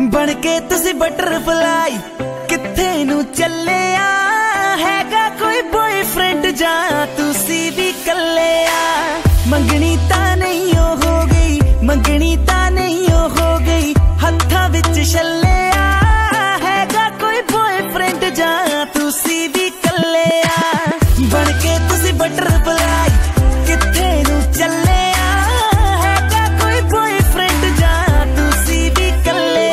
बनके तुसी बटरफ्लाई किथे नू चले हैगा कोई बॉयफ्रेंड जा तुसी भी कले मंगनी ता नहीं हो गई, मंगनी ता नहीं हो गई, हत्था विच छले हैगा कोई बॉयफ्रेंड जा तुसी भी कले बनके तुसी बटरफ्लाई किथे नू चले हैगा कोई बॉयफ्रेंड जा तुसी भी कले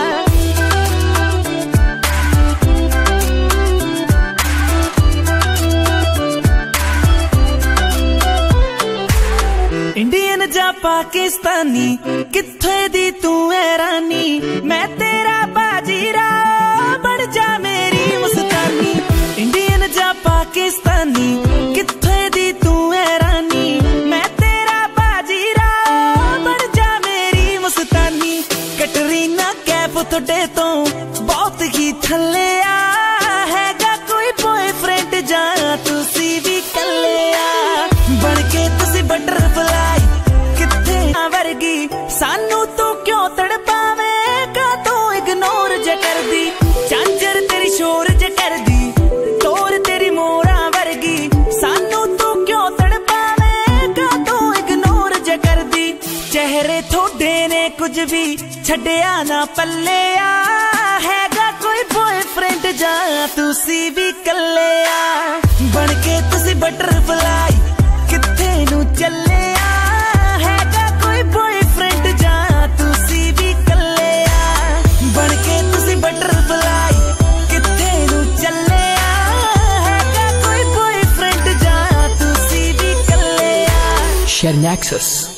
इंडियन जा पाकिस्तानी किथे दी तू है रानी, मैं तेरा बाजीरा बन जा मेरी मुस्तानी। इंडियन जा पाकिस्तानी किथे दी तू है रानी, मैं तेरा बाजीरा बन जा मेरी मुस्तानी। कटरीना कैफ थोड़े तो बहुत ही थले हैगा कोई बॉयफ्रेंड जा तुसी भी कले बनके तुसी बटरफ्लाई किथे वर्गी सानू तू क्यों तड़पावेगा तू इग्नोर ज कर दी झांझर तेरी शोर ज कर दी तोर तेरी मोरा वर्गी सानू तू क्यों तड़पावेगा तू इग्नोर ज कर दी। चेहरे थोड़े ने कुछ भी छड़िया ना पल्ले हैगा कोई बॉयफ्रेंड जा तुसी भी कले बनके तुसी बटरफ्लाई किथे नू चले हैगा कोई बॉयफ्रेंड जा तुसी भी कले बनके तुसी बटरफ्लाई किथे नू चले हैगा कोई बॉयफ्रेंड जा तुसी भी कले। Sharing Access